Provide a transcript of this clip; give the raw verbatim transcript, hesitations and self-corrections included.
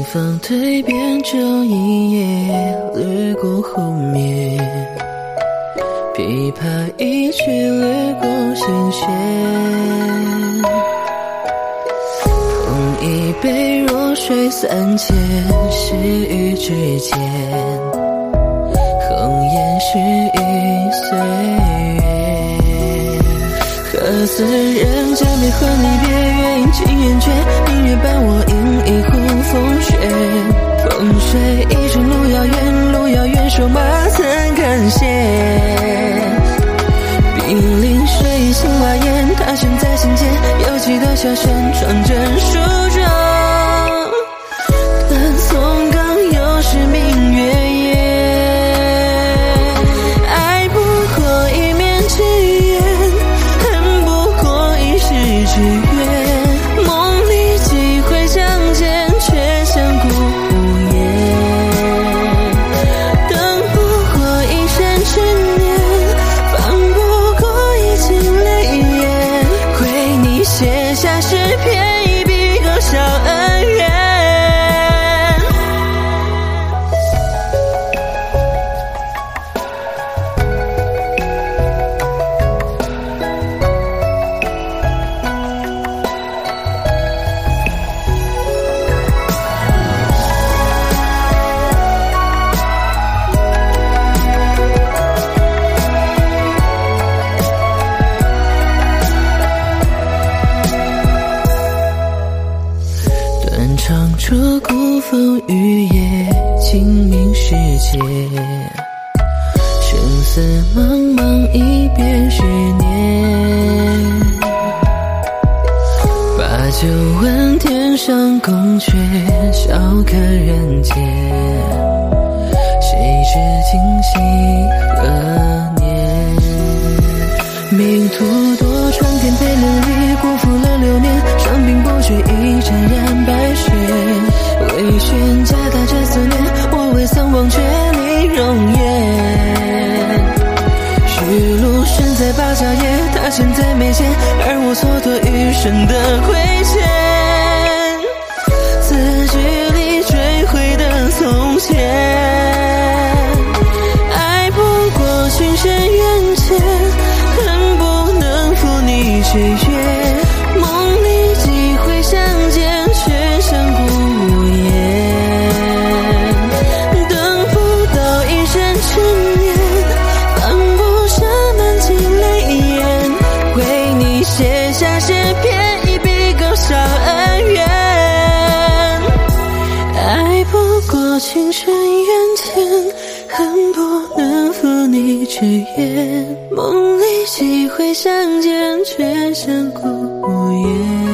风蜕变中一夜，掠过后面，琵琶一曲掠过心弦。捧一杯弱水三千，逝于指尖，红颜逝于岁月。何似人将别恨离别，月影近圆缺，明月伴我饮一壶风雪。风水一程路遥远，路遥远，手马曾感谢。冰凌水杏花烟，它悬在心间，有几多小轩窗正梳妆。但松冈又是明月夜，爱不过一面之缘，恨不过一世之约。梦里几回相见，却相顾无言。等不过一生执念，放不过一襟泪眼。为你写下诗篇，一笔勾销恩怨。唱出古风雨夜，清明时节，生死茫茫一别十年。把酒问天上宫阙，笑看人间，谁知今夕何年。命途多舛，颠沛流离，辜负了流年。伤鬓不觉已沾染白雪，为悬夹带着思念，我未曾忘却你容颜。玉露悬在芭蕉叶，它现在眉间，而我蹉跎余生的亏欠。字句里追悔的从前，爱不过情深缘浅，恨不能负你之约。梦里几回相见，却相顾无言。等不到一生执念，放不下满襟泪眼。为你写下诗篇，一笔勾销恩怨。爱不过情深缘浅，恨不能负你之约。梦里几回相见，却相顾无言。